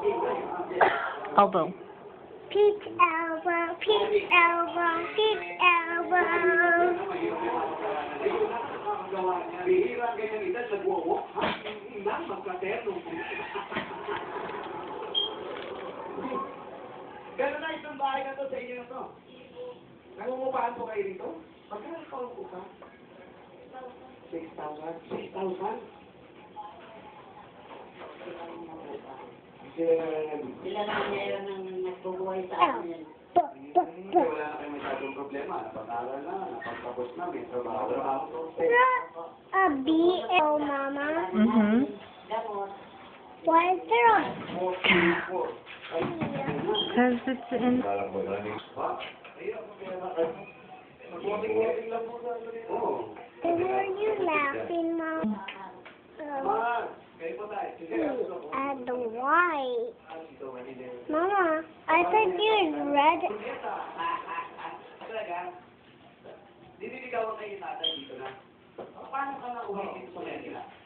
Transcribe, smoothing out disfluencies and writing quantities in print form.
Elbow. Peach elbow, peach elbow, peach elbow. Gano'n na isang bahay na to sa inyo na to. Nangungupaan po kayo dito? Magkano ka ang upa? 6,000? 6,000? Sila na meron ng nagbubuhay sa amin. Wala na kayo masyadong problema. Napag-aral na, napagtapos na, may trabaho. A BL, Mama. Mm-hmm. Gamot. Why is there a... Because it's in... Then are you laughing, Mom? And why? Mama, I thought you had red. Didiligawan kayo natin dito na. Paano ka na uwi dito sa Manila?